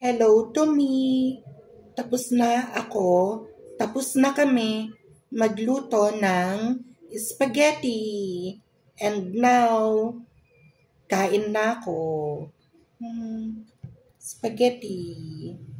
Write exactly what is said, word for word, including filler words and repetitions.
Hello to me. Tapos na ako, tapos na kami magluto ng spaghetti. And now, kain na ako. Hmm, spaghetti.